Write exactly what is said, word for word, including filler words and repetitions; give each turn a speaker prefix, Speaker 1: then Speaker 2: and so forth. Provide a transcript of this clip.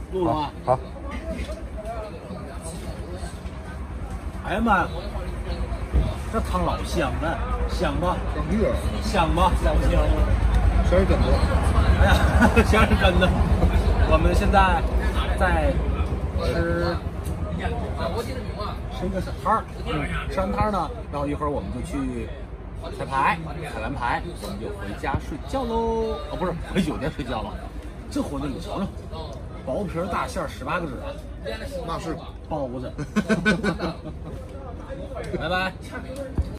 Speaker 1: 录了吗？
Speaker 2: 好。
Speaker 1: 哎呀妈呀，这汤老香了，香吧？
Speaker 2: 香屁了，
Speaker 1: 香吧？香不香？
Speaker 2: 全是真的。
Speaker 1: 哎呀，全是真的。我们现在在吃吃一个小摊儿，嗯，吃完摊儿呢，然后一会儿我们就去彩排，彩完排我们就回家睡觉喽。哦，不是回酒店睡觉了。这馄饨你尝尝，薄皮大馅儿，十八个褶，
Speaker 2: 那是
Speaker 1: 包子。拜拜。